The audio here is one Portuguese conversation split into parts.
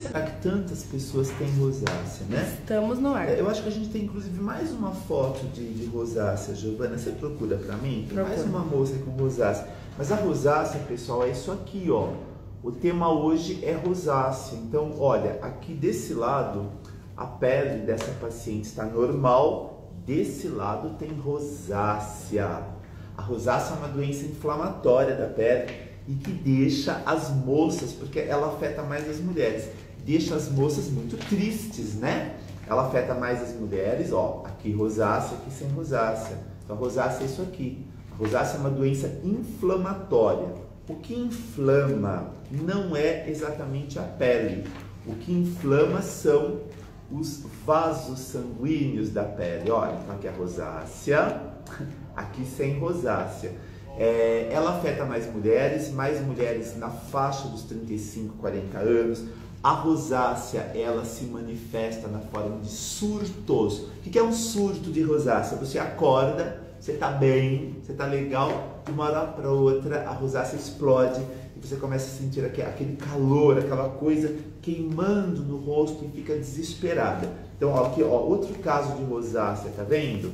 Será que tantas pessoas têm rosácea, né? Estamos no ar. Eu acho que a gente tem inclusive mais uma foto de rosácea, Giovana. Você procura pra mim? Tem mais uma moça com rosácea. Mas a rosácea, pessoal, é isso aqui, ó. O tema hoje é rosácea. Então, olha, aqui desse lado, a pele dessa paciente está normal. Desse lado tem rosácea. A rosácea é uma doença inflamatória da pele e que deixa as moças, porque ela afeta mais as mulheres, deixa as moças muito tristes, né? Ela afeta mais as mulheres, ó, aqui rosácea, aqui sem rosácea. Então a rosácea é isso aqui. A rosácea é uma doença inflamatória. O que inflama não é exatamente a pele. O que inflama são os vasos sanguíneos da pele. Olha, então aqui a rosácea, aqui sem rosácea. Ela afeta mais mulheres na faixa dos 35, 40 anos. A rosácea, ela se manifesta na forma de surtos. O que é um surto de rosácea? Você acorda, você tá bem, você tá legal, de uma hora para outra a rosácea explode e você começa a sentir aquele calor, aquela coisa queimando no rosto e fica desesperada. Então, ó, aqui, ó, outro caso de rosácea, tá vendo?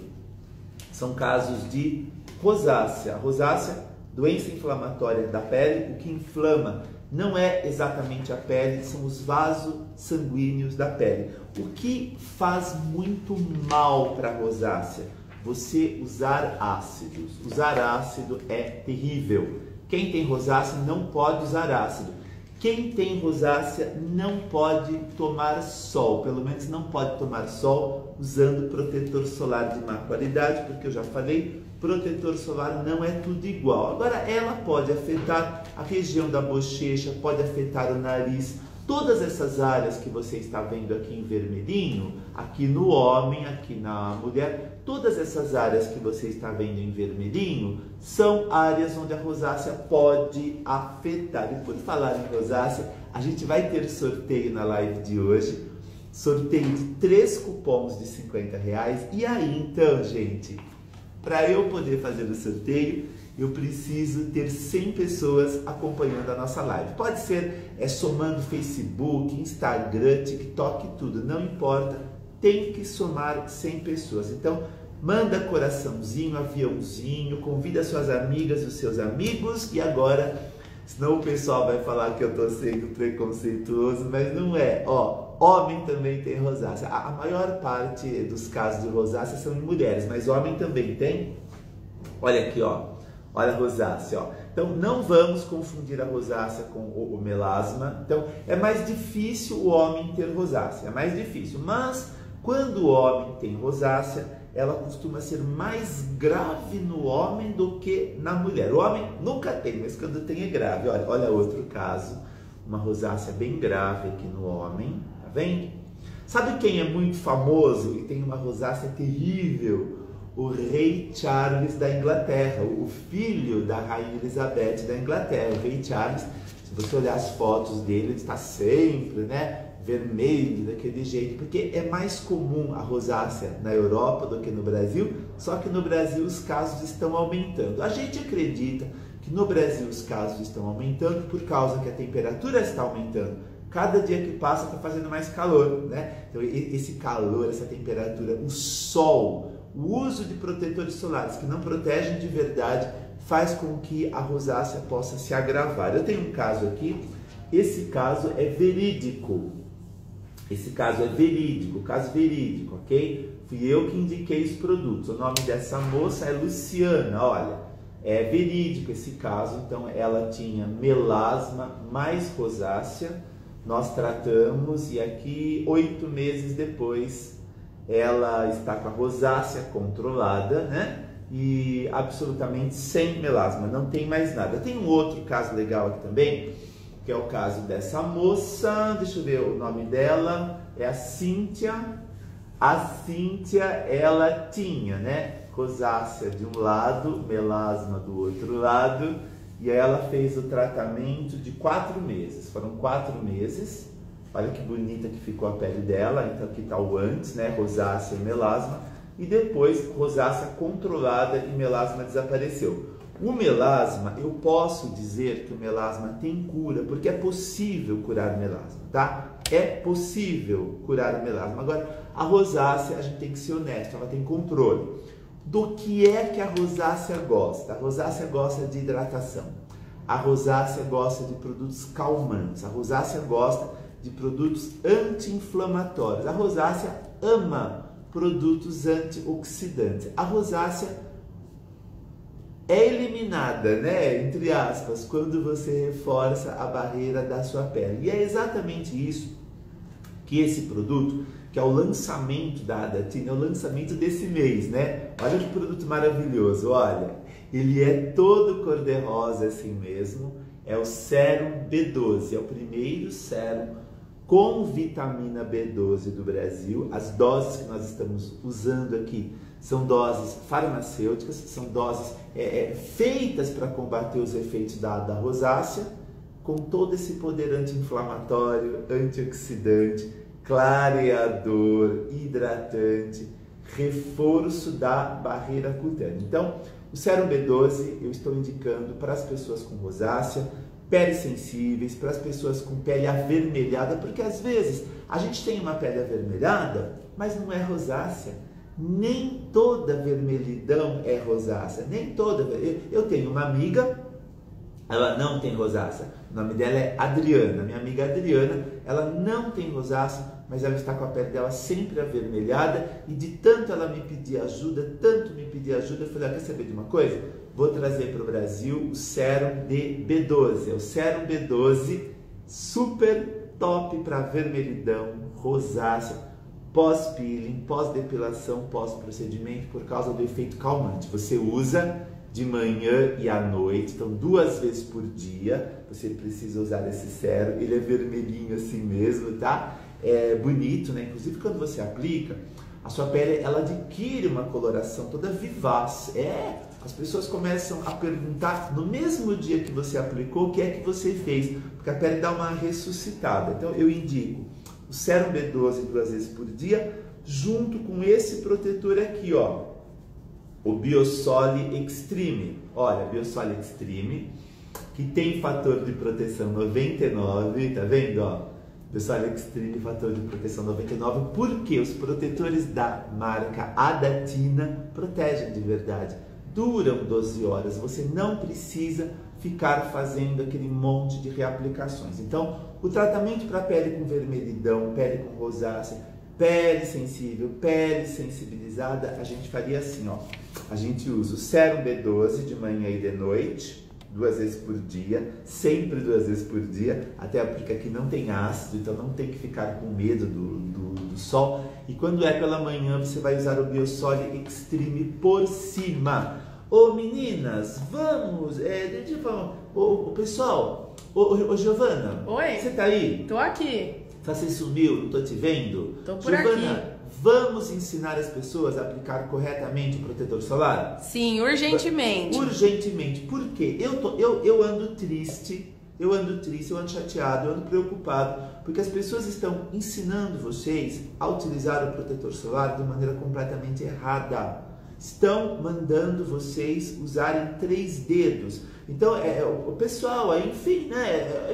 São casos de rosácea. A rosácea, doença inflamatória da pele, o que inflama não é exatamente a pele, são os vasos sanguíneos da pele. O que faz muito mal para a rosácea? Você usar ácidos. Usar ácido é terrível. Quem tem rosácea não pode usar ácido. Quem tem rosácea não pode tomar sol, pelo menos não pode tomar sol usando protetor solar de má qualidade, porque eu já falei, protetor solar não é tudo igual. Agora, ela pode afetar a região da bochecha, pode afetar o nariz, todas essas áreas que você está vendo aqui em vermelhinho, aqui no homem, aqui na mulher, todas essas áreas que você está vendo em vermelhinho são áreas onde a rosácea pode afetar. E por falar em rosácea, a gente vai ter sorteio na live de hoje, sorteio de 3 cupons de R$50. E aí, então, gente, para eu poder fazer o sorteio, eu preciso ter 100 pessoas acompanhando a nossa live. Pode ser somando Facebook, Instagram, TikTok, tudo, não importa. Tem que somar 100 pessoas. Então, manda coraçãozinho, aviãozinho, convida suas amigas e os seus amigos. E agora, senão o pessoal vai falar que eu estou sendo preconceituoso, mas não é. Ó, homem também tem rosácea. A maior parte dos casos de rosácea são em mulheres, mas homem também tem. Olha aqui, ó. Olha a rosácea, ó. Então, não vamos confundir a rosácea com o melasma. Então, é mais difícil o homem ter rosácea, é mais difícil. Mas, quando o homem tem rosácea, ela costuma ser mais grave no homem do que na mulher. O homem nunca tem, mas quando tem é grave. Olha outro caso, uma rosácea bem grave aqui no homem, tá vendo? Sabe quem é muito famoso e tem uma rosácea terrível? O rei Charles da Inglaterra, o filho da rainha Elizabeth da Inglaterra. O rei Charles, se você olhar as fotos dele, ele está sempre, né, vermelho, daquele jeito, porque é mais comum a rosácea na Europa do que no Brasil, só que no Brasil os casos estão aumentando. A gente acredita que no Brasil os casos estão aumentando por causa que a temperatura está aumentando. Cada dia que passa está fazendo mais calor, né? Então esse calor, essa temperatura, o sol, o uso de protetores solares que não protegem de verdade faz com que a rosácea possa se agravar. Eu tenho um caso aqui, esse caso é verídico. Esse caso é verídico, caso verídico, ok? Fui eu que indiquei os produtos. O nome dessa moça é Luciana, olha. É verídico esse caso, então ela tinha melasma mais rosácea. Nós tratamos e aqui 8 meses depois ela está com a rosácea controlada, né? E absolutamente sem melasma, não tem mais nada. Tem um outro caso legal aqui também, que é o caso dessa moça, deixa eu ver o nome dela, é a Cíntia. A Cíntia, ela tinha, né, rosácea de um lado, melasma do outro lado, e ela fez o tratamento de 4 meses, foram 4 meses, olha que bonita que ficou a pele dela, então aqui está o antes, né, rosácea e melasma, e depois rosácea controlada e melasma desapareceu. O melasma, eu posso dizer que o melasma tem cura, porque é possível curar melasma, tá? é possível curar o melasma. Agora, a rosácea, a gente tem que ser honesto, ela tem controle. Do que é que a rosácea gosta? A rosácea gosta de hidratação. A rosácea gosta de produtos calmantes. A rosácea gosta de produtos anti-inflamatórios. A rosácea ama produtos antioxidantes. A rosácea é eliminada, né, entre aspas, quando você reforça a barreira da sua pele. E é exatamente isso que esse produto, que é o lançamento da Adatina, é o lançamento desse mês, né? Olha que produto maravilhoso, olha. Ele é todo cor-de-rosa assim mesmo. É o Sérum B12, é o primeiro sérum com vitamina B12 do Brasil. As doses que nós estamos usando aqui são doses farmacêuticas, são doses feitas para combater os efeitos da rosácea, com todo esse poder anti-inflamatório, antioxidante, clareador, hidratante, reforço da barreira cutânea. Então, o Sérum B12 eu estou indicando para as pessoas com rosácea, peles sensíveis, para as pessoas com pele avermelhada, porque às vezes a gente tem uma pele avermelhada, mas não é rosácea. Nem toda vermelhidão é rosácea, nem toda. Eu tenho uma amiga, ela não tem rosácea, o nome dela é Adriana, minha amiga Adriana, ela não tem rosácea, mas ela está com a pele dela sempre avermelhada, e de tanto ela me pedir ajuda, tanto me pedir ajuda, eu falei, quer saber de uma coisa? Vou trazer para o Brasil o Sérum de B12, é o Sérum B12 super top para vermelhidão, rosácea, pós-peeling, pós-depilação, pós-procedimento, por causa do efeito calmante. Você usa de manhã e à noite, então 2 vezes por dia, você precisa usar esse sérum, ele é vermelhinho assim mesmo, tá? É bonito, né? Inclusive quando você aplica, a sua pele, ela adquire uma coloração toda vivaz. As pessoas começam a perguntar no mesmo dia que você aplicou, o que é que você fez, porque a pele dá uma ressuscitada. Então eu indico o Sérum B12 2 vezes por dia, junto com esse protetor aqui, ó, o Biosole Extreme. Olha, Biosole Extreme, que tem fator de proteção 99, tá vendo, ó? Biosole Extreme, fator de proteção 99, porque os protetores da marca Adatina protegem de verdade. Duram 12 horas, você não precisa ficar fazendo aquele monte de reaplicações. Então, o tratamento para pele com vermelhidão, pele com rosácea, pele sensível, pele sensibilizada, a gente faria assim, ó. A gente usa o Sérum B12 de manhã e de noite, 2 vezes por dia, sempre 2 vezes por dia, até porque aqui não tem ácido, então não tem que ficar com medo do sol. E quando é pela manhã, você vai usar o Biosole Extreme por cima. Ô meninas, vamos, deixa eu falar, ô pessoal, ô Giovana, oi, você tá aí? Tô aqui. Você sumiu, não tô te vendo? Tô por Giovana, aqui. vamos ensinar as pessoas a aplicar corretamente o protetor solar? Sim, urgentemente. Urgentemente, por quê? Eu ando triste, eu ando chateado, eu ando preocupado, porque as pessoas estão ensinando vocês a utilizar o protetor solar de maneira completamente errada. Estão mandando vocês usarem 3 dedos. Então, o pessoal, enfim, né?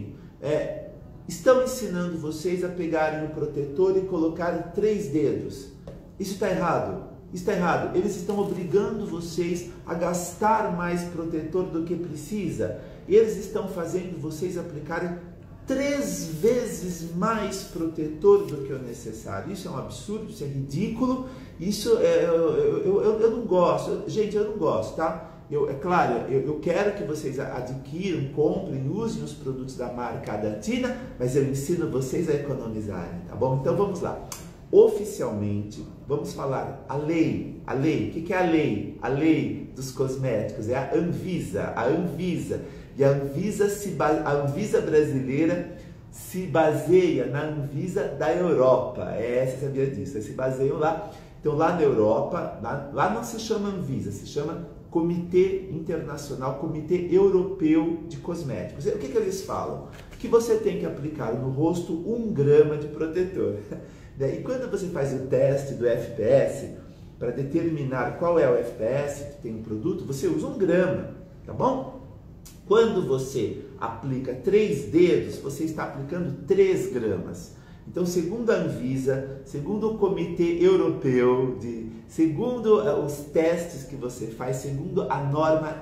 Estão ensinando vocês a pegarem o protetor e colocarem 3 dedos. Isso está errado. Está errado. Eles estão obrigando vocês a gastar mais protetor do que precisa. Eles estão fazendo vocês aplicarem 3 vezes mais protetor do que o necessário. Isso é um absurdo, isso é ridículo, isso eu não gosto. Gente, eu não gosto, tá? Eu quero que vocês adquiram, comprem, usem os produtos da marca Adatina, mas eu ensino vocês a economizarem, tá bom? Então vamos lá. Oficialmente, vamos falar a lei. O que é a lei? A lei dos cosméticos é a Anvisa. E a Anvisa brasileira se baseia na Anvisa da Europa. Você sabia disso? Eles se baseiam lá. Então lá na Europa, lá não se chama Anvisa, se chama Comitê Internacional, Comitê Europeu de Cosméticos. O que eles falam? Que você tem que aplicar no rosto 1 grama de protetor. E quando você faz o teste do FPS, para determinar qual é o FPS que tem o produto, você usa 1 grama, tá bom? Quando você aplica 3 dedos, você está aplicando 3 gramas. Então, segundo a Anvisa, segundo o Comitê Europeu, segundo os testes que você faz, segundo a norma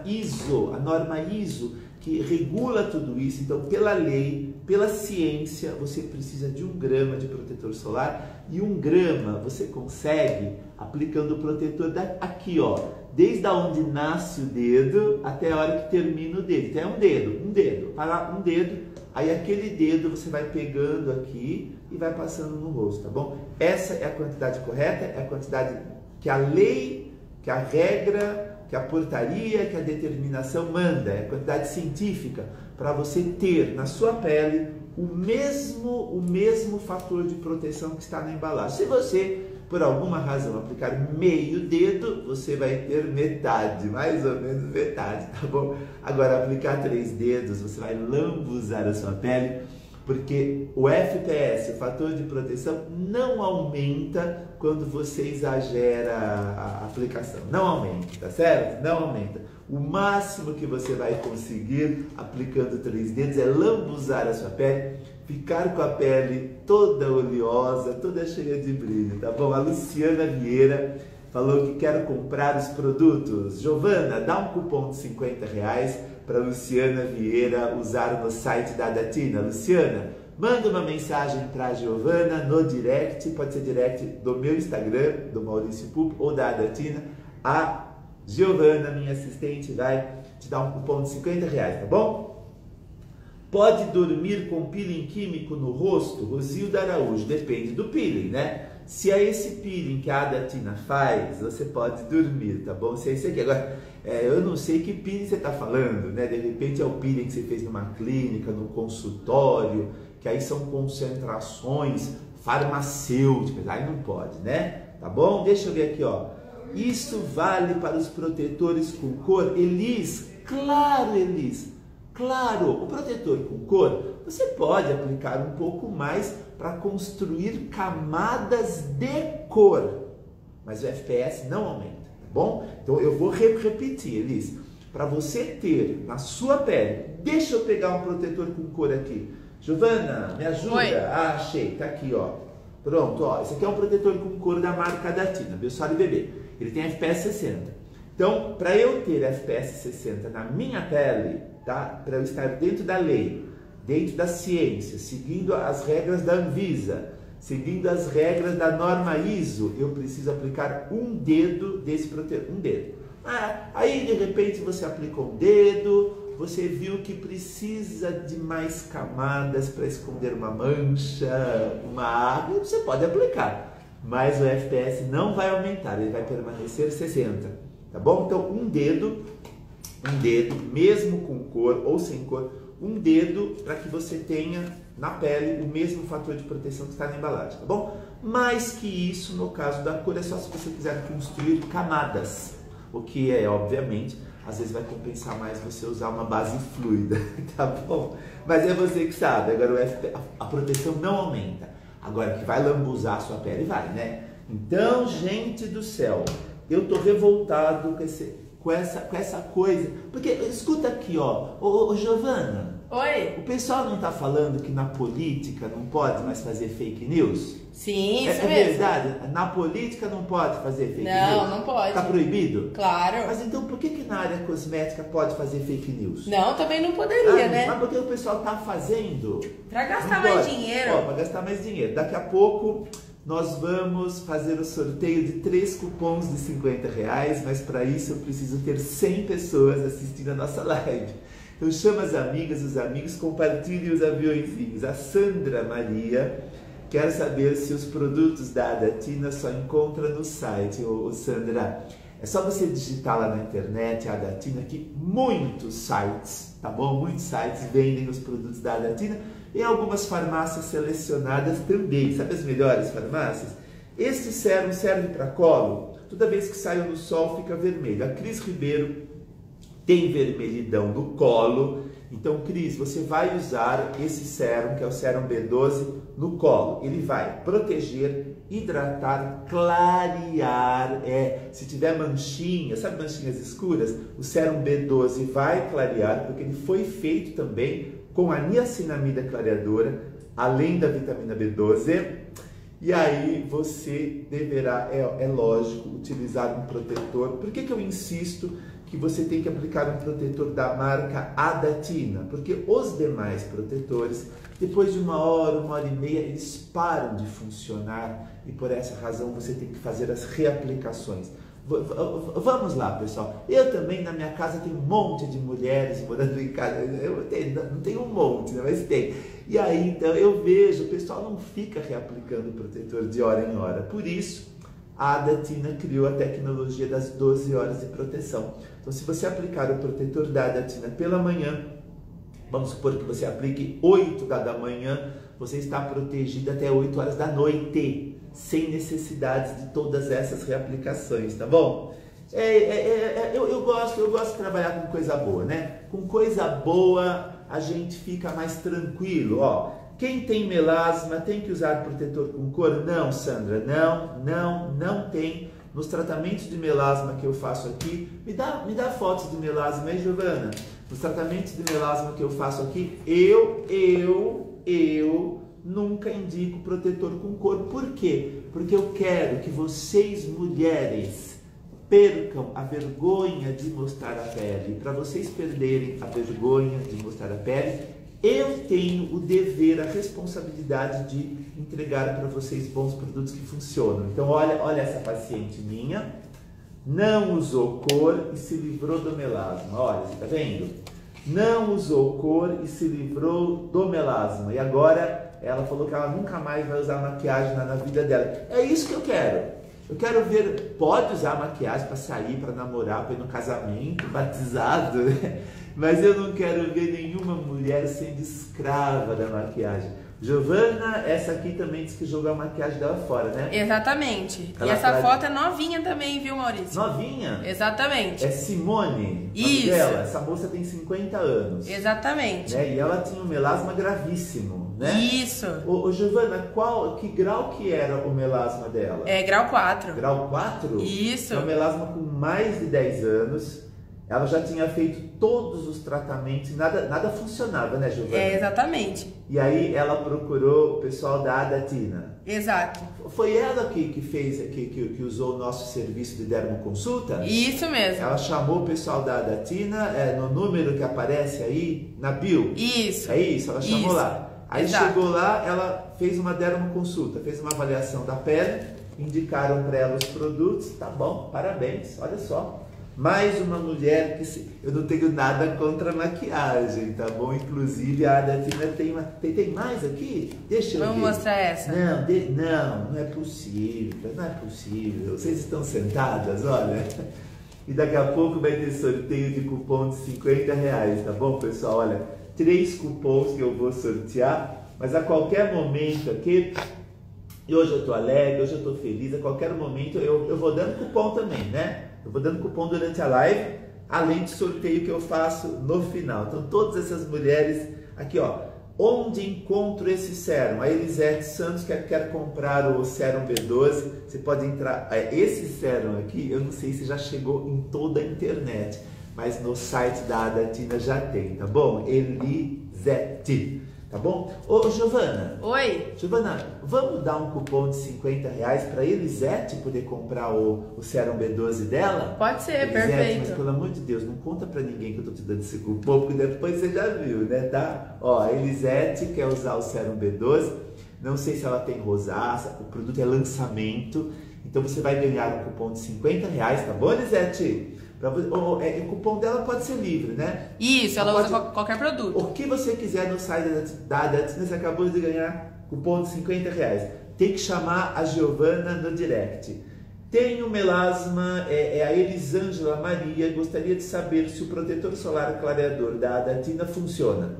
ISO que regula tudo isso, então pela lei, pela ciência, você precisa de 1 grama de protetor solar e 1 grama você consegue aplicando o protetor aqui, ó, desde onde nasce o dedo até a hora que termina o dedo. Então é um dedo, para um dedo, aí aquele dedo você vai pegando aqui e vai passando no rosto, tá bom? Essa é a quantidade correta, é a quantidade que a lei, que a regra, que a portaria, que a determinação manda, é a quantidade científica para você ter na sua pele o mesmo fator de proteção que está na embalagem. Se você, por alguma razão, aplicar meio dedo, você vai ter metade, mais ou menos metade, tá bom? Agora, aplicar 3 dedos, você vai lambuzar a sua pele, porque o FPS, o fator de proteção, não aumenta quando você exagera a aplicação. Não aumenta, tá certo? Não aumenta. O máximo que você vai conseguir aplicando 3 dedos é lambuzar a sua pele, ficar com a pele toda oleosa, toda cheia de brilho, tá bom? A Luciana Vieira falou que quer comprar os produtos. Giovana, dá um cupom de R$50 para Luciana Vieira usar no site da Adatina. Luciana, manda uma mensagem para a Giovana no direct, pode ser direct do meu Instagram, do Maurício Pupo, ou da Adatina. A Giovana, minha assistente, vai te dar um cupom de R$50, tá bom? Pode dormir com peeling químico no rosto? Rosilda Araújo, depende do peeling, né? Se é esse peeling que a Adatina faz, você pode dormir, tá bom? Se é esse aqui. Agora, eu não sei que peeling você está falando, né? De repente é o peeling que você fez numa clínica, no consultório, que aí são concentrações farmacêuticas, aí não pode, né? Tá bom? Deixa eu ver aqui, ó. Isso vale para os protetores com cor? Elis, claro, Elis. Claro, o protetor com cor, você pode aplicar um pouco mais para construir camadas de cor, mas o FPS não aumenta, tá bom? Então eu vou repetir, Elis, para você ter na sua pele, deixa eu pegar um protetor com cor aqui. Giovana, me ajuda? Oi. Ah, achei, tá aqui, ó. Pronto, ó, esse aqui é um protetor com cor da marca Adatina, Biosol BB. Ele tem FPS 60. Então, para eu ter FPS 60 na minha pele, tá? Para eu estar dentro da lei, dentro da ciência, seguindo as regras da Anvisa, seguindo as regras da norma ISO, eu preciso aplicar 1 dedo desse protetor, 1 dedo. Aí, de repente, você aplicou 1 dedo, você viu que precisa de mais camadas para esconder uma mancha, uma água, você pode aplicar, mas o FPS não vai aumentar, ele vai permanecer 60. Tá bom? Então, 1 dedo, mesmo com cor ou sem cor, 1 dedo para que você tenha na pele o mesmo fator de proteção que está na embalagem, tá bom? Mais que isso, no caso da cor, é só se você quiser construir camadas, o que é, obviamente, às vezes vai compensar mais você usar uma base fluida, tá bom? Mas é você que sabe, agora a proteção não aumenta. Agora, que vai lambuzar a sua pele, vai, né? Então, gente do céu, eu tô revoltado com essa coisa. Porque, escuta aqui, ó. Ô, Giovana. Oi. O pessoal não tá falando que na política não pode mais fazer fake news? Sim, isso é mesmo. Verdade? Na política não pode fazer fake news? Não pode. Tá proibido? Claro. Mas então por que na área cosmética pode fazer fake news? Não, também não poderia, né? Mas porque o pessoal tá fazendo. Pra gastar mais dinheiro. Ó, pra gastar mais dinheiro. Daqui a pouco nós vamos fazer o sorteio de 3 cupons de R$50, mas para isso eu preciso ter 100 pessoas assistindo a nossa live. Então chama as amigas, os amigos, compartilhe os aviõezinhos. A Sandra Maria quer saber se os produtos da Adatina só encontra no site. Ô Sandra, é só você digitar lá na internet, a Adatina, que muitos sites, tá bom? Muitos sites vendem os produtos da Adatina. Em algumas farmácias selecionadas também. Sabe as melhores farmácias? Este sérum serve para colo. Toda vez que sai no sol fica vermelho. A Cris Ribeiro tem vermelhidão no colo. Então, Cris, você vai usar esse sérum, que é o sérum B12, no colo. Ele vai proteger, hidratar, clarear. Se tiver manchinhas, sabe manchinhas escuras? O sérum B12 vai clarear, porque ele foi feito também com a niacinamida clareadora, além da vitamina B12. E aí você deverá, é lógico, utilizar um protetor. Por que eu insisto que você tem que aplicar um protetor da marca Adatina? Porque os demais protetores, depois de 1 hora, 1 hora e meia, eles param de funcionar e por essa razão você tem que fazer as reaplicações. Vamos lá, pessoal. Eu também, na minha casa, tenho um monte de mulheres morando em casa. Não tenho um monte, né? Mas tem. E aí, então, eu vejo, o pessoal não fica reaplicando o protetor de hora em hora. Por isso, a Adatina criou a tecnologia das 12 horas de proteção. Então, se você aplicar o protetor da Adatina pela manhã, vamos supor que você aplique 8 da manhã, você está protegido até 8 horas da noite, sem necessidade de todas essas reaplicações, tá bom? Eu gosto de trabalhar com coisa boa, né? Com coisa boa a gente fica mais tranquilo, ó. Quem tem melasma tem que usar protetor com cor? Não, Sandra, não tem. Nos tratamentos de melasma que eu faço aqui, me dá fotos de melasma aí, Giovana. Nos tratamentos de melasma que eu faço aqui, eu nunca indico protetor com cor. Por quê? Porque eu quero que vocês, mulheres, percam a vergonha de mostrar a pele. Para vocês perderem a vergonha de mostrar a pele, eu tenho o dever, a responsabilidade de entregar para vocês bons produtos que funcionam. Então, olha essa paciente minha, não usou cor e se livrou do melasma. Olha, você está vendo? Não usou cor e se livrou do melasma. E agora ela falou que ela nunca mais vai usar maquiagem na vida dela. É isso que eu quero. Eu quero ver, pode usar maquiagem para sair, para namorar, para ir no casamento, batizado, né? Mas eu não quero ver nenhuma mulher sendo escrava da maquiagem. Giovana, essa aqui também disse que jogou a maquiagem dela fora, né? Exatamente. Ela e essa foto é novinha também, viu, Maurício? Novinha? Exatamente. É Simone, isso. Dela. Essa moça tem 50 anos. Exatamente. Né? E ela tinha um melasma gravíssimo, né? Isso. Ô Giovana, que grau que era o melasma dela? É grau 4. Grau 4? Isso. É um melasma com mais de 10 anos. Ela já tinha feito todos os tratamentos e nada funcionava, né, Giovana? Exatamente. E aí ela procurou o pessoal da Adatina. Exato. Foi ela que fez, que usou o nosso serviço de dermoconsulta? Isso mesmo. Ela chamou o pessoal da Adatina, no número que aparece aí, na bio. Isso. É isso, ela chamou lá. Aí exato. Chegou lá, ela fez uma dermoconsulta, fez uma avaliação da pele, indicaram para ela os produtos, tá bom, parabéns, olha só. Mais uma mulher que eu não tenho nada contra a maquiagem, tá bom? Inclusive a Adatina tem mais aqui? Deixa eu ver. Vamos mostrar essa. Não é possível, não é possível. Vocês estão sentadas, olha. E daqui a pouco vai ter sorteio de cupom de R$50, tá bom, pessoal? Olha, 3 cupons que eu vou sortear, mas a qualquer momento aqui, e hoje eu tô alegre, hoje eu tô feliz, a qualquer momento eu vou dando cupom também, né? Eu vou dando cupom durante a live, além de sorteio que eu faço no final. Então, todas essas mulheres aqui, ó, onde encontro esse sérum? A Elisete Santos quer comprar o sérum B12, você pode entrar, esse sérum aqui, eu não sei se já chegou em toda a internet, mas no site da Adatina já tem, tá bom? Elisete, tá bom? Ô, Giovana. Oi. Giovana, vamos dar um cupom de R$50 para Elisete poder comprar o sérum B12 dela? Pode ser, Elisete, perfeito. mas pelo amor de Deus, não conta para ninguém que eu tô te dando esse cupom, porque depois você já viu, né, tá? Ó, a Elisete quer usar o sérum B12, não sei se ela tem rosácea, o produto é lançamento, então você vai ganhar um cupom de R$50, tá bom, Elisete? O cupom dela pode ser livre, né? Isso, ela usa qualquer produto. O que você quiser no site da Adatina, você acabou de ganhar cupom de R$50. Tem que chamar a Giovana no direct. Tenho melasma, a Elisângela Maria, gostaria de saber se o protetor solar clareador da Adatina funciona.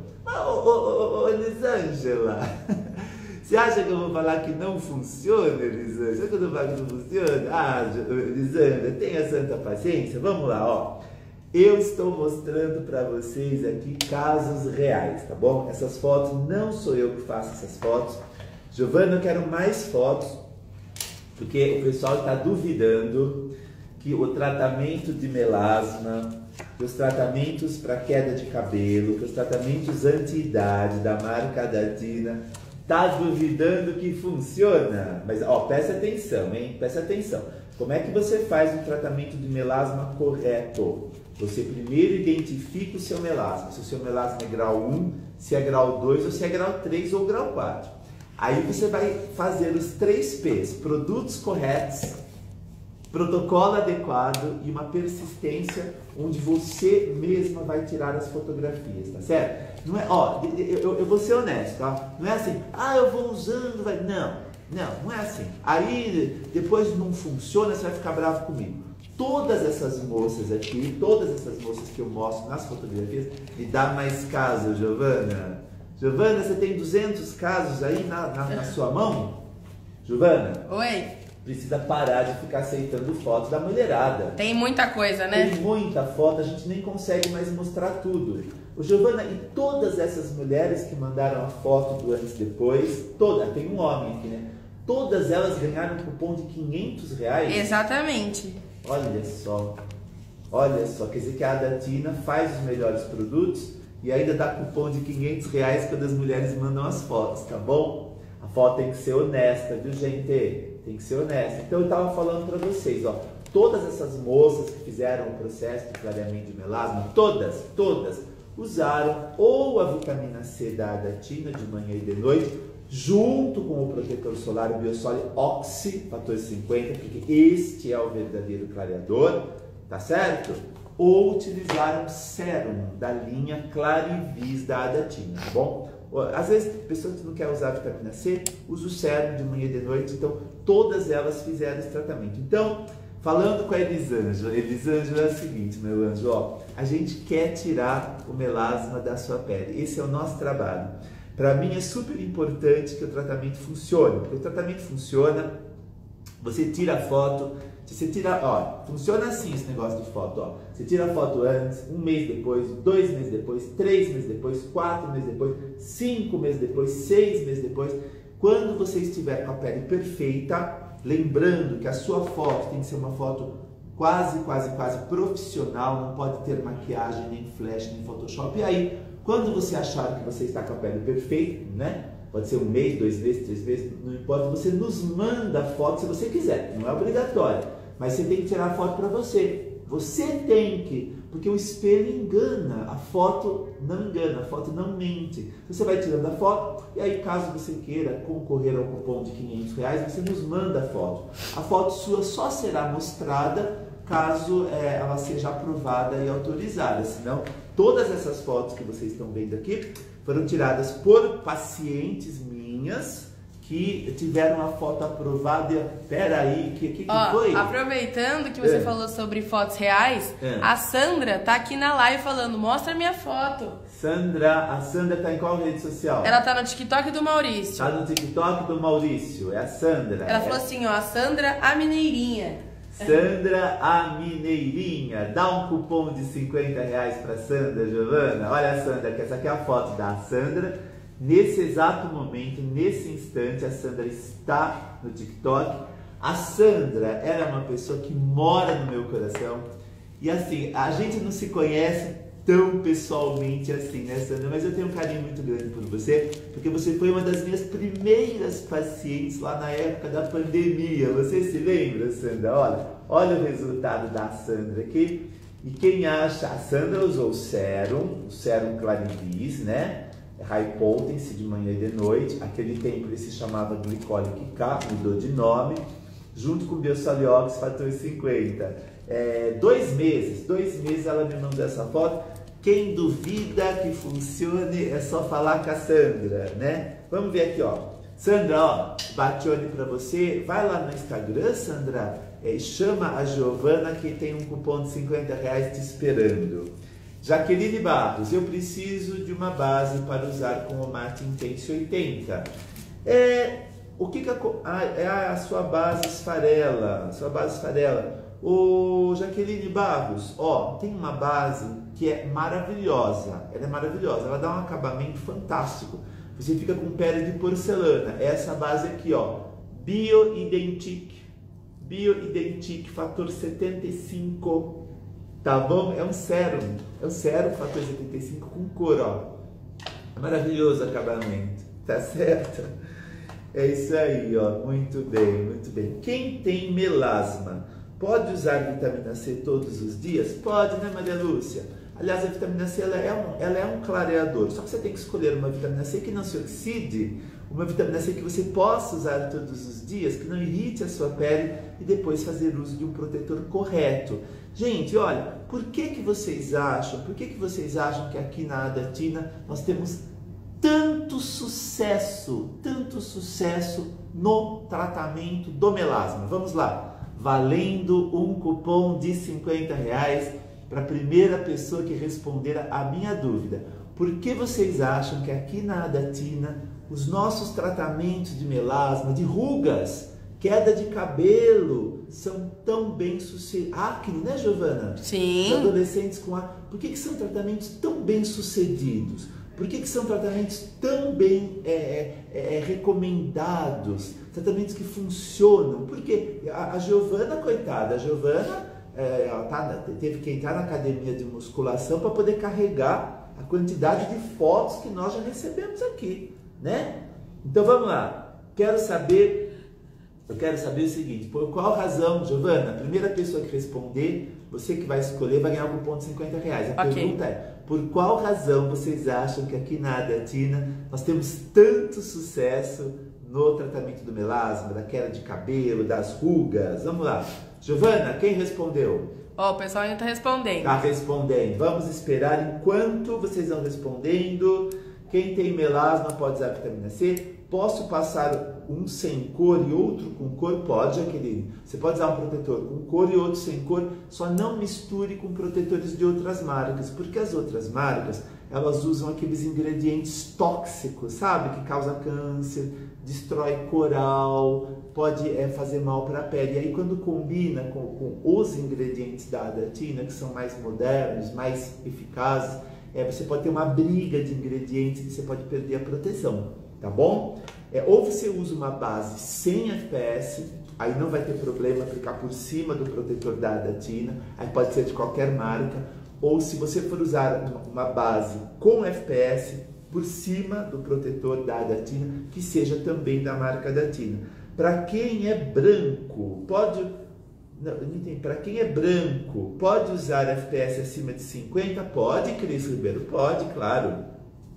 Elisângela, você acha que eu vou falar que não funciona, Elisângela? Você não fala que não funciona? Elisângela, tenha santa paciência. Vamos lá, ó. Eu estou mostrando para vocês aqui casos reais, tá bom? Essas fotos não sou eu que faço essas fotos. Giovana, eu quero mais fotos, porque o pessoal está duvidando que o tratamento de melasma, que os tratamentos para queda de cabelo, que os tratamentos anti-idade da marca Adatina, tá duvidando que funciona. Mas, ó, presta atenção, hein? Presta atenção. Como é que você faz um tratamento de melasma correto? Você primeiro identifica o seu melasma. Se o seu melasma é grau 1, se é grau 2, ou se é grau 3 ou grau 4. Aí você vai fazer os 3 P's. Produtos corretos, protocolo adequado e uma persistência onde você mesma vai tirar as fotografias, tá certo? Não é, ó, eu vou ser honesto, tá? Não é assim, eu vou usando, vai... Não é assim. Aí depois não funciona, você vai ficar bravo comigo. Todas essas moças aqui, todas essas moças que eu mostro nas fotografias, me dá mais casos, Giovana. Giovana, você tem 200 casos aí na sua mão? Giovana? Oi? Precisa parar de ficar aceitando fotos da mulherada. Tem muita coisa, né? Tem muita foto, a gente nem consegue mais mostrar tudo. O Giovana, e todas essas mulheres que mandaram a foto do antes e depois, tem um homem aqui, né? Todas elas ganharam um cupom de R$500. Exatamente. Olha só, quer dizer que a Adatina faz os melhores produtos e ainda dá cupom de R$500 quando as mulheres mandam as fotos, tá bom? A foto tem que ser honesta, viu, gente? Tem que ser honesta. Então eu tava falando para vocês, ó, todas essas moças que fizeram o processo de clareamento de melasma, todas, usaram ou a vitamina C da Adatina de manhã e de noite, junto com o protetor solar Biosole Oxy, fator 50, porque este é o verdadeiro clareador, tá certo? Ou utilizaram sérum da linha Clarivis da Adatina, tá bom? Às vezes, pessoas que não querem usar vitamina C, usa o sérum de manhã e de noite, então todas elas fizeram esse tratamento. Então, falando com a Elisângela é o seguinte, meu anjo, ó, a gente quer tirar o melasma da sua pele, esse é o nosso trabalho. Para mim é super importante que o tratamento funcione, porque o tratamento funciona, você tira a foto, funciona assim esse negócio de foto, ó. Você tira a foto antes, 1 mês depois, 2 meses depois, 3 meses depois, 4 meses depois, 5 meses depois, 6 meses depois. Quando você estiver com a pele perfeita, lembrando que a sua foto tem que ser uma foto quase profissional, não pode ter maquiagem, nem flash, nem Photoshop. E aí, quando você achar que você está com a pele perfeita, né? Pode ser 1 mês, 2 meses, 3 meses, não importa, você nos manda a foto se você quiser, não é obrigatório, mas você tem que tirar a foto para você. Você tem que, porque o espelho engana, a foto não mente. Você vai tirando a foto e aí, caso você queira concorrer ao cupom de R$500, você nos manda a foto. A foto sua só será mostrada caso ela seja aprovada e autorizada, senão todas essas fotos que vocês estão vendo aqui foram tiradas por pacientes minhas que tiveram a foto aprovada. Peraí, que foi? Aproveitando que você falou sobre fotos reais, a Sandra tá aqui na live falando, mostra minha foto. A Sandra tá em qual rede social? Ela tá no TikTok do Maurício. Tá no TikTok do Maurício, é a Sandra. Ela falou assim, ó, a Sandra a Mineirinha. Sandra a Mineirinha, dá um cupom de R$50 para Sandra, Giovana. Olha, Sandra, que essa aqui é a foto da Sandra. Nesse exato momento, nesse instante, a Sandra está no TikTok. A Sandra, ela é uma pessoa que mora no meu coração. E assim, a gente não se conhece tão pessoalmente assim, né, Sandra? Mas eu tenho um carinho muito grande por você, porque você foi uma das minhas primeiras pacientes lá na época da pandemia. Você se lembra, Sandra? Olha o resultado da Sandra aqui. E quem acha, a Sandra usou o sérum Clarivis, né? High Potency de manhã e de noite. Aquele tempo ele se chamava Glycolic K, mudou de nome, junto com o Biosole Oxy fator 50. 2 meses ela me mandou essa foto. Quem duvida que funcione é só falar com a Sandra, né? Vamos ver aqui, ó. Sandra, ó, bate-olho pra você. Vai lá no Instagram, Sandra, chama a Giovana que tem um cupom de R$50 te esperando. Jaqueline Barros, eu preciso de uma base para usar com o Mate Intense 80. O que é a sua base esfarela? Ô, Jaqueline Barros, ó, tem uma base que é maravilhosa. Ela é maravilhosa, ela dá um acabamento fantástico. Você fica com pele de porcelana. Essa base aqui, ó, Bioidentic fator 75, tá bom? É um sérum fator 75 com cor, ó. É maravilhoso o acabamento, tá certo? É isso aí, ó, muito bem, muito bem. Quem tem melasma, pode usar vitamina C todos os dias? Pode, né, Maria Lúcia? Aliás, a vitamina C ela é um clareador, só que você tem que escolher uma vitamina C que não se oxide, uma vitamina C que você possa usar todos os dias, que não irrite a sua pele e depois fazer uso de um protetor correto. Gente, olha, por que vocês acham que aqui na Adatina nós temos tanto sucesso no tratamento do melasma? Vamos lá, valendo um cupom de R$50 para a primeira pessoa que responder a minha dúvida. Por que vocês acham que aqui na Adatina os nossos tratamentos de melasma, de rugas, queda de cabelo, são tão bem sucedidos? Acne, né, Giovana? Sim. Os adolescentes com acne. Por que são tratamentos tão bem sucedidos? Por que são tratamentos tão bem recomendados? Tratamentos que funcionam? Porque a Giovana, coitada, ela teve que entrar na academia de musculação para poder carregar a quantidade de fotos que nós já recebemos aqui, né? Então vamos lá. Eu quero saber o seguinte: por qual razão, Giovana, a primeira pessoa que responder, você que vai escolher, vai ganhar um cupom de R$50. A pergunta é: por qual razão vocês acham que aqui na Adatina nós temos tanto sucesso no tratamento do melasma, da queda de cabelo, das rugas? Vamos lá. Giovana, quem respondeu? Ó, o pessoal ainda está respondendo. Está respondendo. Vamos esperar enquanto vocês vão respondendo. Quem tem melasma pode usar vitamina C. Posso passar um sem cor e outro com cor? Pode, Jaqueline. Você pode usar um protetor com cor e outro sem cor. Só não misture com protetores de outras marcas, porque as outras marcas, elas usam aqueles ingredientes tóxicos, sabe? Que causa câncer, destrói coral, pode fazer mal para a pele. E aí quando combina com os ingredientes da Adatina, que são mais modernos, mais eficazes, você pode ter uma briga de ingredientes e você pode perder a proteção, tá bom? Ou você usa uma base sem FPS, aí não vai ter problema aplicar por cima do protetor da Adatina, aí pode ser de qualquer marca. Ou se você for usar uma base com FPS por cima do protetor da Adatina, que seja também da marca Adatina. Para quem é branco, para quem é branco, pode usar FPS acima de 50? Pode, Cris Ribeiro, pode, claro.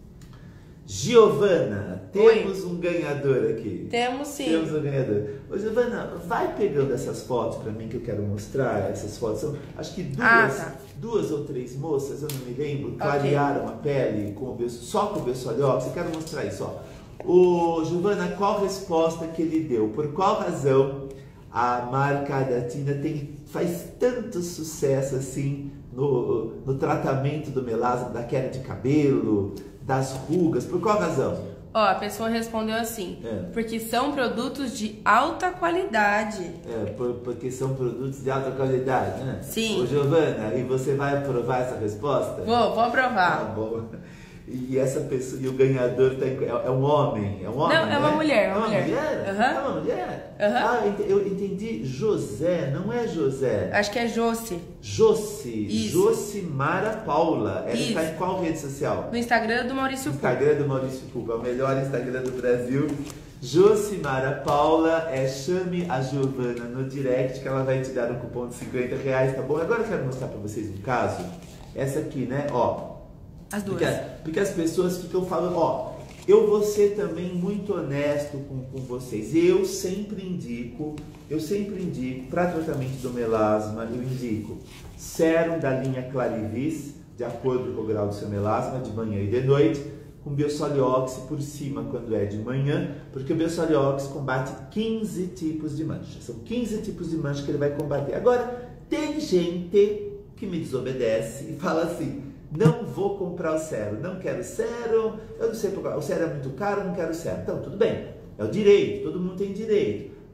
Giovana, temos um ganhador aqui. Temos sim. Temos um ganhador. Ô, Giovana, vai pegando essas fotos para mim que eu quero mostrar. Essas fotos são, acho que duas ou três moças, eu não me lembro, clarearam a pele só com o Bessoliox. Eu quero mostrar isso, ó. Ô, Giovana, qual resposta que ele deu? Por qual razão a marca Adatina faz tanto sucesso assim no tratamento do melasma, da queda de cabelo, das rugas? Por qual razão? Ó, a pessoa respondeu assim: porque são produtos de alta qualidade. Porque são produtos de alta qualidade, né? Sim. Ô, Giovana, e você vai aprovar essa resposta? Vou aprovar. Tá bom. E essa pessoa, e o ganhador é um homem? É um homem? Não, é uma mulher. É uma mulher? Uhum. É uma mulher? Uhum. Ah, eu entendi. José, não é José? Acho que é Josi. Josi. Josimara Paula. Ela está em qual rede social? No Instagram do Maurício Pupo. Instagram do Maurício Pupo, é o melhor Instagram do Brasil. Josimara Paula, chame a Giovana no direct que ela vai te dar um cupom de R$50, tá bom? Agora eu quero mostrar para vocês um caso. Essa aqui, né? Ó. As duas. Porque as pessoas ficam falando, ó, eu vou ser também muito honesto com vocês. Eu sempre indico para tratamento do melasma, eu indico sérum da linha Clarivis, de acordo com o grau do seu melasma, de manhã e de noite, com Biosoliox por cima quando é de manhã, porque o Biosoliox combate 15 tipos de manchas. São 15 tipos de manchas que ele vai combater. Agora, tem gente que me desobedece e fala assim: não vou comprar o sérum, não quero sérum, eu não sei porque o sérum é muito caro, eu não quero sérum. Então, tudo bem, é o direito, todo mundo tem direito.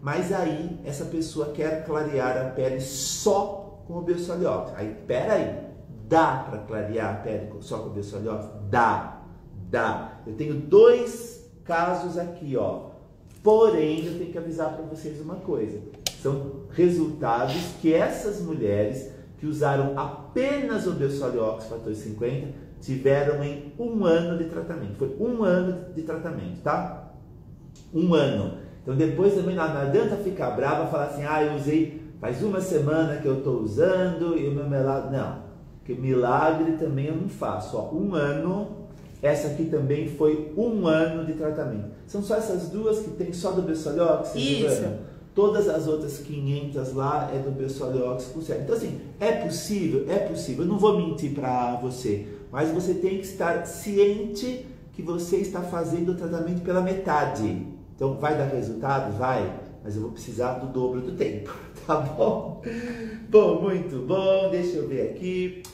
mas aí essa pessoa quer clarear a pele só com o Beossoliox. Aí, peraí, dá para clarear a pele só com o Beossoliox? Dá. Eu tenho 2 casos aqui, ó. Porém, eu tenho que avisar para vocês uma coisa. São resultados que essas mulheres que usaram apenas o Beossoliox Fator 50 tiveram em 1 ano de tratamento. Foi 1 ano de tratamento, tá? 1 ano. Então depois também não adianta ficar brava e falar assim, eu usei faz 1 semana que eu estou usando e o meu melasma... Não, porque milagre também eu não faço. Ó, 1 ano, essa aqui também foi 1 ano de tratamento. São só essas 2 que tem só do Beossoliox? Isso. Todas as outras 500 lá é do Beossoliox com sérum. Então assim, é possível? É possível. Eu não vou mentir para você, mas você tem que estar ciente que você está fazendo o tratamento pela metade. Então vai dar resultado? Vai, mas eu vou precisar do dobro do tempo, tá bom? Bom, muito bom, deixa eu ver aqui,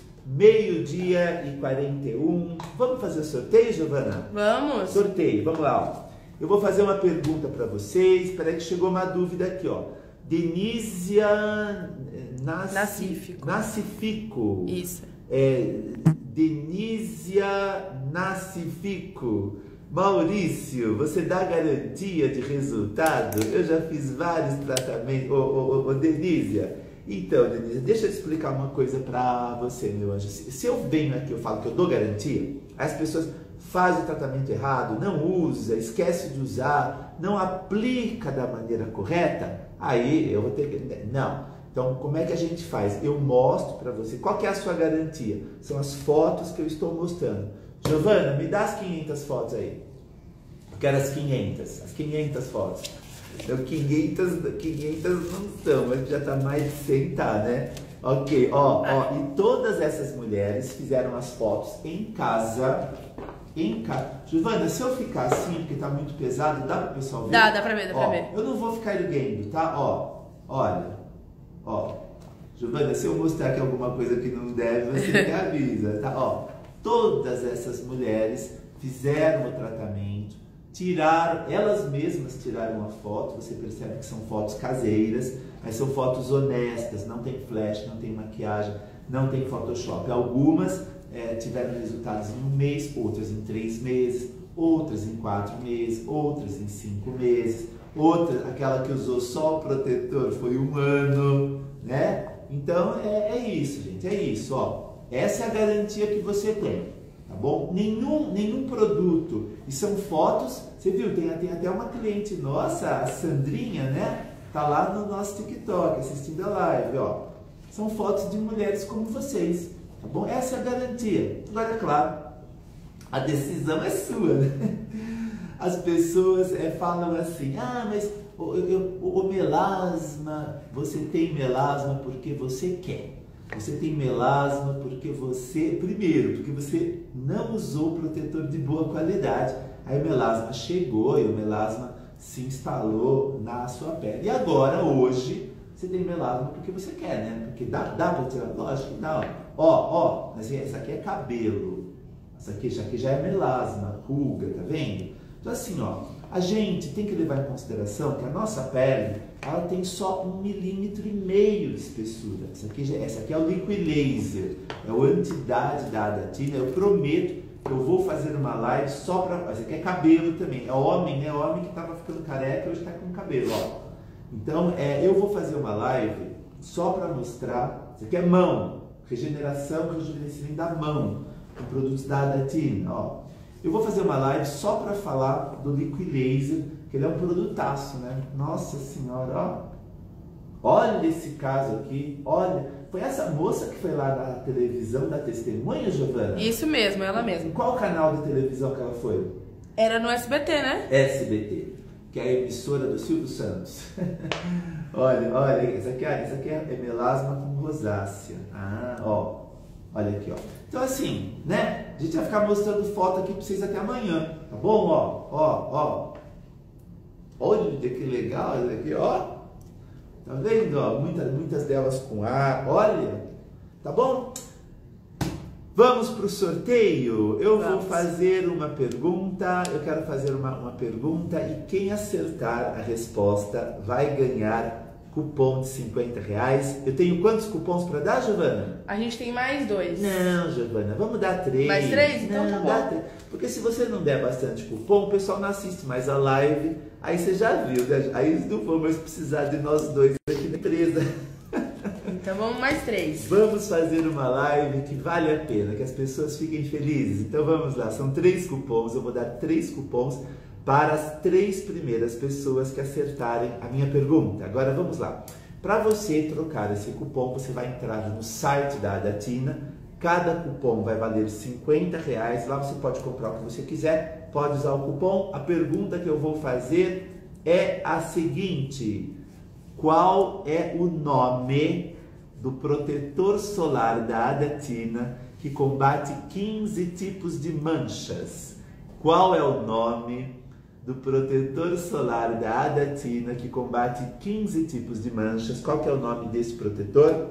12h41. Vamos fazer o sorteio, Giovana? Vamos! Sorteio, vamos lá, ó. Eu vou fazer uma pergunta para vocês. Espera aí que chegou uma dúvida aqui, ó. Denísia Nacifico. Isso. Denísia Nacifico. Maurício, você dá garantia de resultado? Eu já fiz vários tratamentos. Denísia. Então, Denísia, deixa eu explicar uma coisa para você, meu anjo. Se eu venho aqui, eu falo que eu dou garantia, as pessoas faz o tratamento errado, não usa, esquece de usar, não aplica da maneira correta, aí eu vou ter que... Não. Então, como é que a gente faz? Eu mostro para você. Qual que é a sua garantia? São as fotos que eu estou mostrando. Giovana, me dá as 500 fotos aí. Eu quero as 500 fotos. Então, 500 não são, mas já está mais de 100, tá, né? Ok, ó, e todas essas mulheres fizeram as fotos em casa. Giovana, se eu ficar assim, porque tá muito pesado, dá para o pessoal ver? Dá pra ver, Eu não vou ficar erguendo, tá? Olha. Giovana, se eu mostrar aqui alguma coisa que não deve, você me avisa, tá? Todas essas mulheres fizeram o tratamento, elas mesmas tiraram a foto, você percebe que são fotos caseiras, mas são fotos honestas, não tem flash, não tem maquiagem, não tem Photoshop. Algumas tiveram resultados em 1 mês, outras em 3 meses, outras em 4 meses, outras em 5 meses, outra, aquela que usou só o protetor, foi 1 ano, né? Então é isso, gente, é isso, ó. Essa é a garantia que você tem, tá bom? Nenhum produto, e são fotos, você viu, tem até uma cliente nossa, a Sandrinha, né? Tá lá no nosso TikTok, assistindo a live, ó. São fotos de mulheres como vocês, tá bom? Essa é a garantia. Agora, é claro, a decisão é sua, né? As pessoas falam assim, mas o melasma, você tem melasma porque você quer. Você tem melasma porque porque você não usou protetor de boa qualidade. Aí o melasma chegou e o melasma se instalou na sua pele. E agora, hoje, você tem melasma porque você quer, né? Porque dá para tirar, lógico que dá. Mas essa aqui é cabelo. Essa aqui já é melasma, ruga, tá vendo? Então assim, a gente tem que levar em consideração que a nossa pele, ela tem só 1,5 milímetro de espessura. Essa aqui é o Liquid Laser, é o anti-idade da Adatina. Eu prometo que eu vou fazer uma live só para... Esse aqui é cabelo também, é homem, né? Homem que estava ficando careca, hoje está com cabelo, ó. Então, eu vou fazer uma live só para mostrar... Isso aqui é mão, regeneração, rejuvenescimento da mão, com produtos da Adatina, ó. Eu vou fazer uma live só para falar do Liquid Laser, que ele é um produtaço, né? Nossa senhora, ó. Olha esse caso aqui, olha. Foi essa moça que foi lá na televisão da Testemunha, Giovana? Isso mesmo, ela mesma. Qual canal de televisão que ela foi? Era no SBT, né? SBT, que é a emissora do Silvio Santos. olha, essa aqui é melasma com rosácea. Olha aqui, ó. Então assim, né? A gente vai ficar mostrando foto aqui para vocês até amanhã, tá bom? Olha que legal isso aqui, ó. Tá vendo, ó? Muitas delas com ar, olha. Tá bom? Vamos para o sorteio? Eu vou fazer uma pergunta, eu quero fazer uma pergunta e quem acertar a resposta vai ganhar cupom de R$50. Eu tenho quantos cupons para dar, Giovana? A gente tem mais 2. Não, Giovana, vamos dar 3. Mais 3? Então não, tá bom. Porque se você não der bastante cupom, o pessoal não assiste mais a live. Aí você já viu, né? Aí eles não vão mais precisar de nós dois aqui na empresa. Então vamos mais 3. Vamos fazer uma live que vale a pena, que as pessoas fiquem felizes. Então vamos lá, são 3 cupons, eu vou dar 3 cupons para as 3 primeiras pessoas que acertarem a minha pergunta. Agora vamos lá. Para você trocar esse cupom, você vai entrar no site da Adatina. Cada cupom vai valer R$50. Lá você pode comprar o que você quiser, pode usar o cupom. A pergunta que eu vou fazer é a seguinte: qual é o nome do protetor solar da Adatina que combate 15 tipos de manchas? Qual é o nome do protetor solar da Adatina que combate 15 tipos de manchas? Qual que é o nome desse protetor?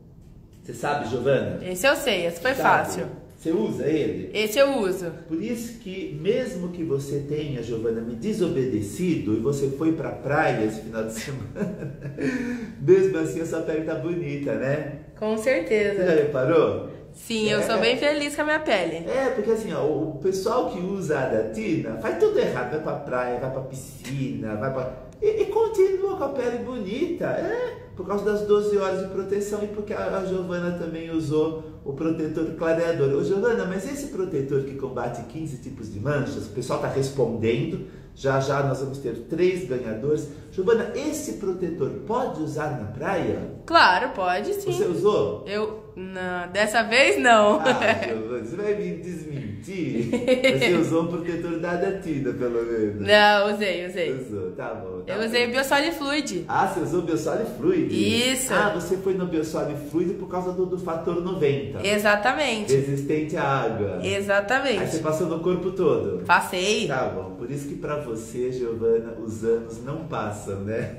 Você sabe, Giovana? Esse eu sei, esse foi fácil. Você usa ele? Esse eu uso. Por isso que, mesmo que você tenha, Giovana, me desobedecido e você foi pra praia esse final de semana, mesmo assim a sua pele tá bonita, né? Com certeza. Você já reparou? Sim, eu sou bem feliz com a minha pele. Porque assim, ó, o pessoal que usa a Adatina faz tudo errado. Vai pra praia, vai pra piscina, vai pra... E continua com a pele bonita. Por causa das 12 horas de proteção e porque a Giovana também usou o protetor clareador. Ô Giovana, mas esse protetor que combate 15 tipos de manchas, o pessoal tá respondendo. Já já nós vamos ter 3 ganhadores. Giovana, esse protetor pode usar na praia? Claro, pode sim. Você usou? Não, dessa vez não. Giovana, você vai me desmentir? Você usou um protetor da Adatina, pelo menos. Não, usei. Usou, tá bom. Eu usei Biosolifluid. Você usou Biosolifluid? Isso. Você foi no Biosolifluid por causa do fator 90. Exatamente. Resistente à água. Exatamente. Aí você passou no corpo todo. Passei. Tá bom, por isso que pra você, Giovana, os anos não passam, né?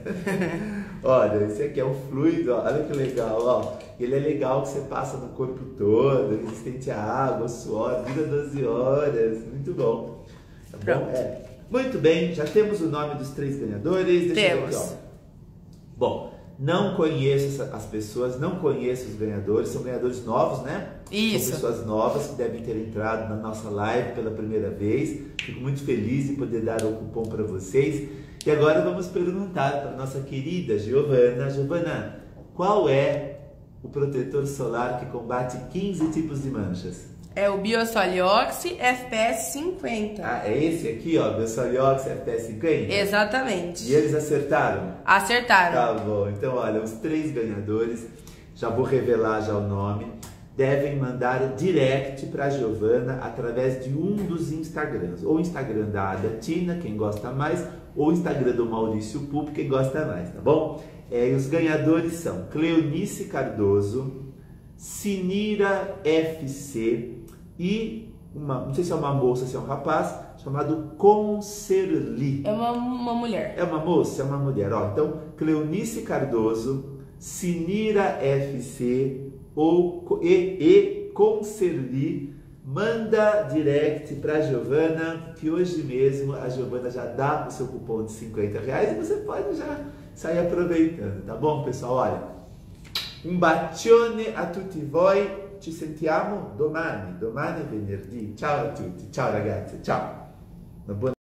Olha, esse aqui é o fluido, ó. Olha que legal, ó. Ele é legal que você passa no corpo todo, resistente à água, suor, dura 12 horas. Muito bom. Tá bom? Muito bem, já temos o nome dos 3 ganhadores. Deixa eu ver aqui, ó. Bom, não conheço as pessoas, não conheço os ganhadores, são ganhadores novos, né? Isso. São pessoas novas que devem ter entrado na nossa live pela primeira vez. Fico muito feliz de poder dar o cupom para vocês. E agora vamos perguntar para a nossa querida Giovana. Giovana, qual é o protetor solar que combate 15 tipos de manchas? É o Biosoliox FPS 50. É esse aqui, ó, Biosoliox FPS 50? Exatamente. E eles acertaram? Acertaram. Tá bom, então olha, os 3 ganhadores, já vou revelar já o nome, devem mandar direct para a Giovana através de um dos Instagrams. Ou o Instagram da Adatina, quem gosta mais, ou o Instagram do Maurício Pupo, quem gosta mais, tá bom? E os ganhadores são Cleonice Cardoso, Sinira FC e não sei se é uma moça, se é um rapaz, chamado Conserli. É uma mulher. É uma moça, é uma mulher. Ó, então, Cleonice Cardoso, Sinira FC e Conserli, manda direct para a Giovana, que hoje mesmo a Giovana já dá o seu cupom de R$50 e você pode já sair aproveitando, tá bom, pessoal? Olha, un bacione a tutti voi, ci sentiamo domani è venerdì. Ciao a tutti, ciao ragazzi, ciao. Una buona